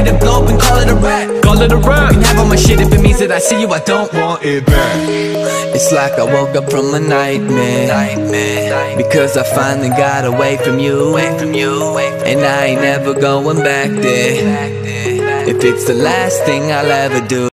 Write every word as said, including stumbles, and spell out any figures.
to blow up and call it a rap. Call it a rap. You can have all my shit if it means that I see you, I don't Want it back. It's like I woke up from a nightmare, nightmare. Because I finally got away from you, away from you, away from and I ain't never going back there. If it's the last thing I'll ever do.